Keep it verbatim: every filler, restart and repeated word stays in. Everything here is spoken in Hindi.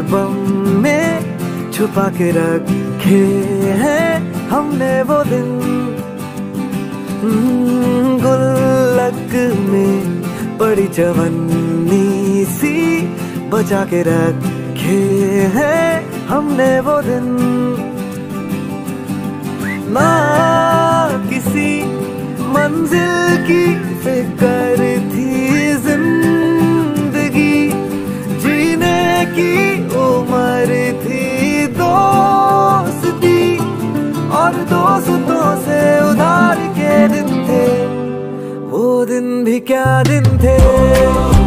एल्बम में छुपा के रखे हैं हमने वो दिन। गुल्लक में बड़ी चवन्नी सी बचा के रखे हैं हमने वो दिन। ना किसी मंजिल की फिक्र थी जिंदगी, जीने की उम्र थी दोस्ती, और दोस्तों से उधार के दिन थे वो दिन भी क्या दिन थे।